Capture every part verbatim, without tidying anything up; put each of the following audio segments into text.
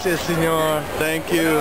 Gracias, señor. Thank you.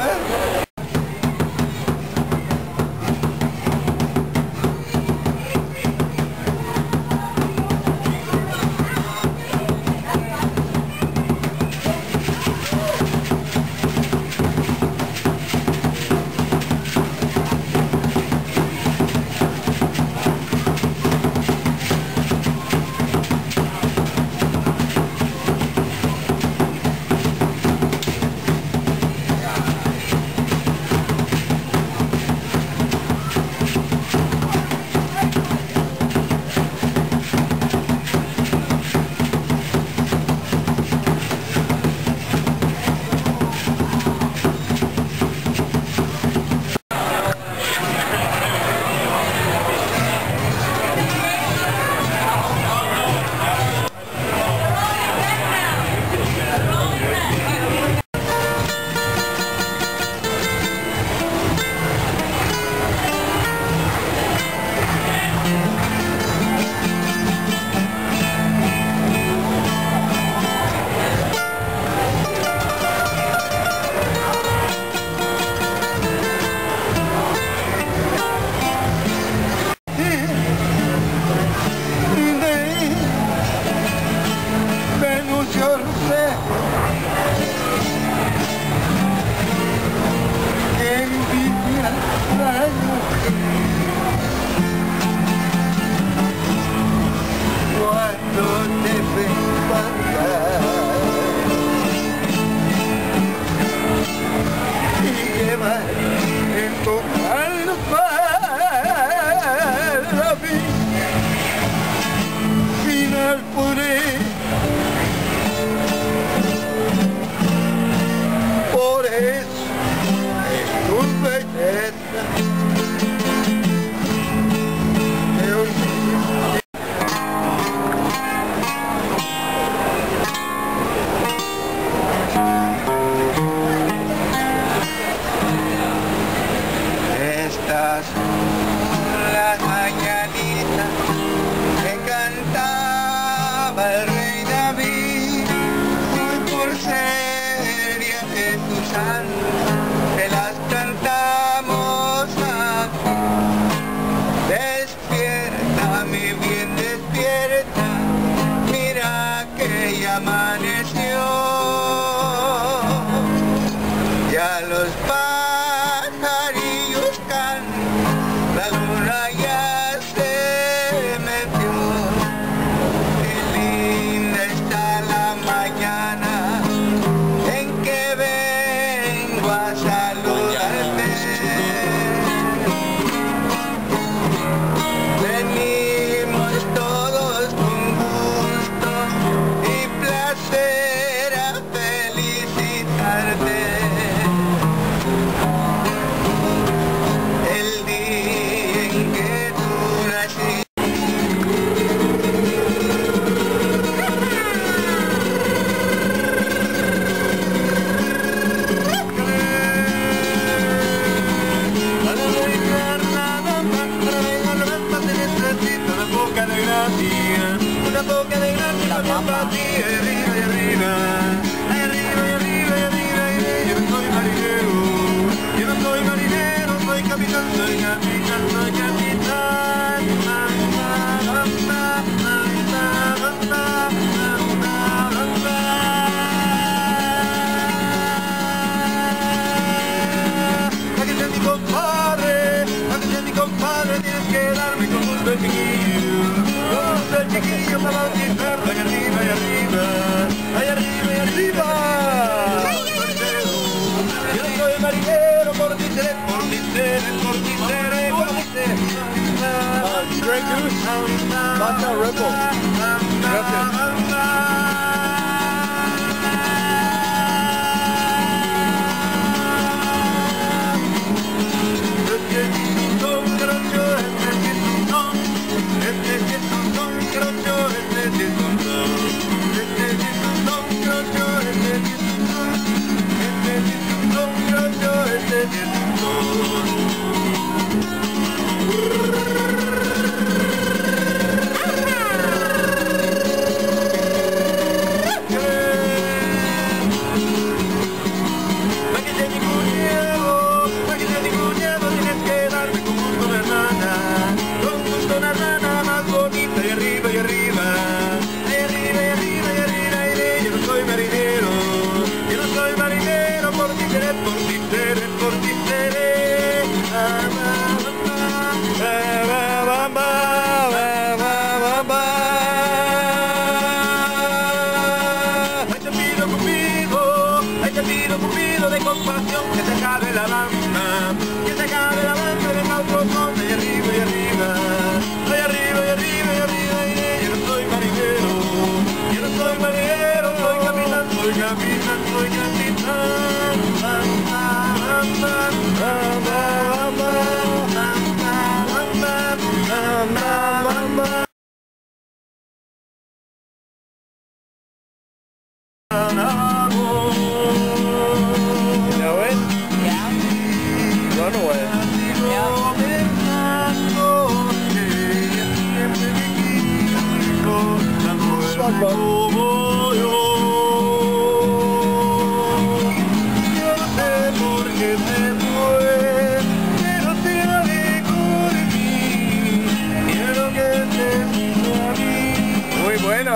Muy bueno.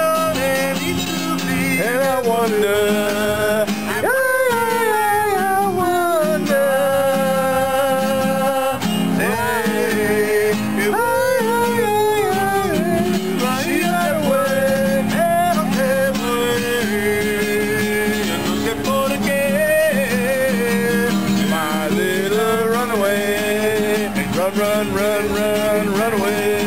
And I wonder, I, I, I wonder, hey, if I, I, I, I, way, no te voy, no sé por qué, my little runaway, run, run, run, run, run away.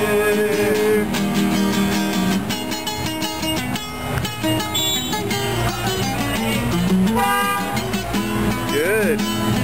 Good.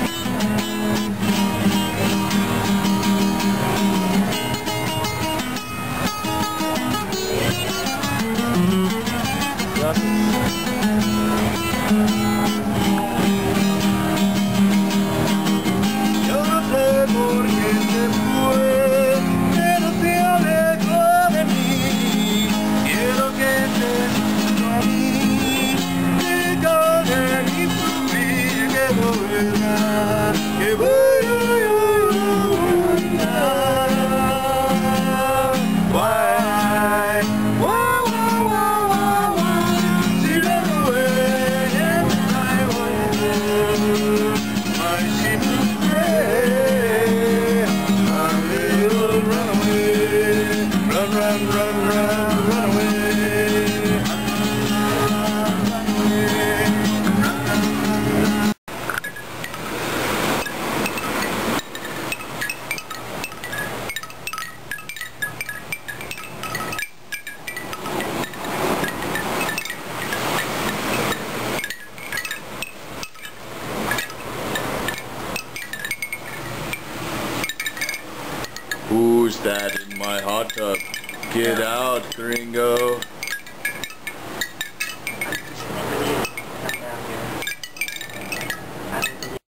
Yo no sé por qué se fue, pero se alejó de mí. Quiero que te junto a mí, que con él y por mí que volverá, que voy a why, why, why, why, why, she ran away and I wonder why she moved away, my little runaway, run, run, run, run, run away. Who's that in my hot tub? Get out, gringo.